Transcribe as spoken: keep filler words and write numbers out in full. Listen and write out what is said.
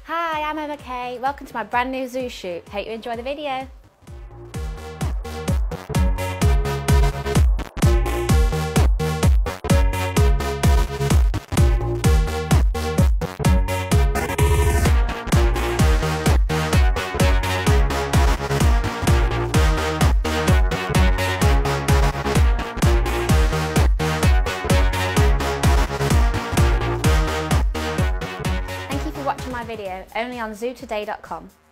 Hi, I'm Emma Kay. Welcome to my brand new zoo shoot. Hope you enjoy the video. Thank you for watching my video, only on zoo today dot com.